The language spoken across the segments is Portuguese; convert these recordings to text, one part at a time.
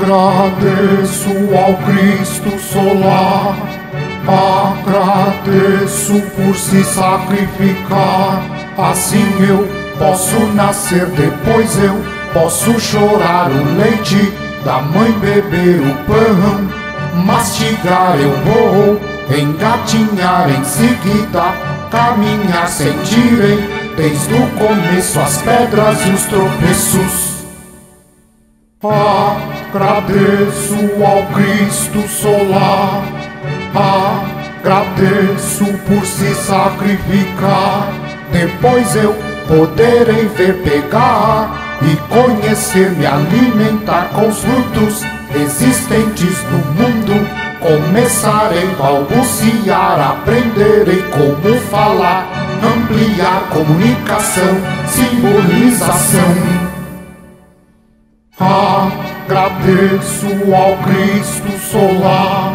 Agradeço ao Cristo solar, agradeço por se sacrificar. Assim eu posso nascer, depois eu posso chorar o leite da mãe, beber o pão, mastigar eu vou, engatinhar em seguida, caminhar, sentirem desde o começo as pedras e os tropeços. Agradeço ao Cristo solar, agradeço por se sacrificar. Depois eu poderei ver, pegar e conhecer, me alimentar com os frutos existentes no mundo. Começarei a balbuciar, aprenderei como falar, ampliar comunicação, simbolização. Agradeço ao Cristo solar,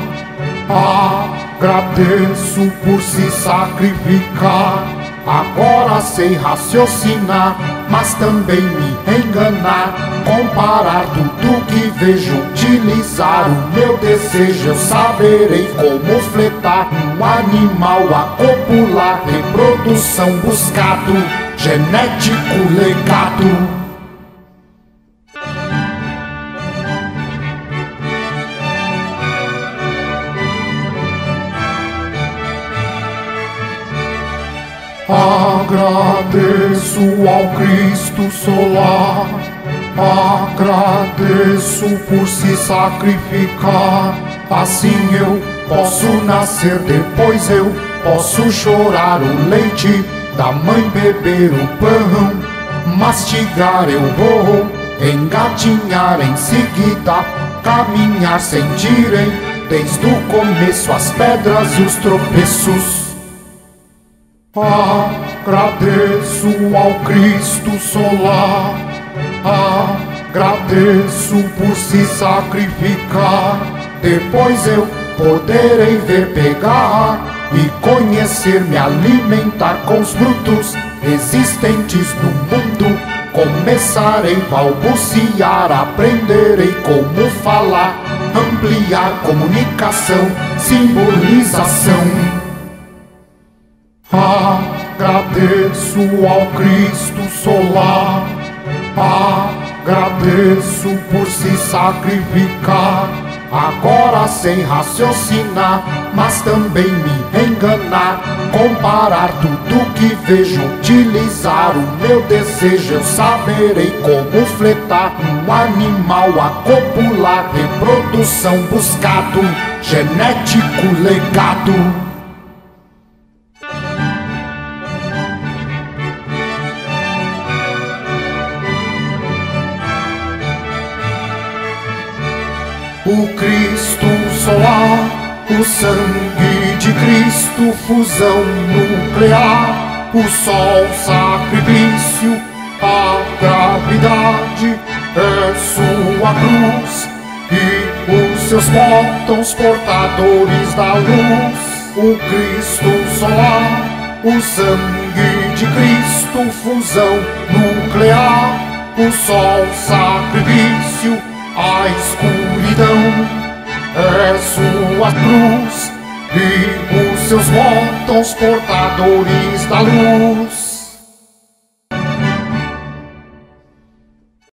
agradeço por se sacrificar. Agora sei raciocinar, mas também me enganar, comparar tudo que vejo, utilizar o meu desejo. Eu saberei como fletar um animal a copular, reprodução buscado, genético legado. Agradeço ao Cristo solar, agradeço por se sacrificar. Assim eu posso nascer, depois eu posso chorar o leite da mãe, beber o pão, mastigar eu vou, engatinhar em seguida, caminhar, sentirem desde o começo as pedras e os tropeços. Agradeço ao Cristo solar, agradeço por se sacrificar. Depois eu poderei ver, pegar e conhecer, me alimentar com os frutos existentes no mundo. Começarei a balbuciar, aprenderei como falar, ampliar comunicação, simbolização. Agradeço ao Cristo solar, agradeço por se sacrificar. Agora sei raciocinar, mas também me enganar, comparar tudo que vejo, utilizar o meu desejo. Eu saberei como fletar um animal a copular, reprodução buscado, genético legado. O Cristo solar, o sangue de Cristo, fusão nuclear, o sol, sacrifício, a gravidade é sua cruz e os seus fótons portadores da luz. O Cristo solar, o sangue de Cristo, fusão nuclear, o sol, sacrifício, a escuridão é sua cruz e os seus fótons portadores da luz.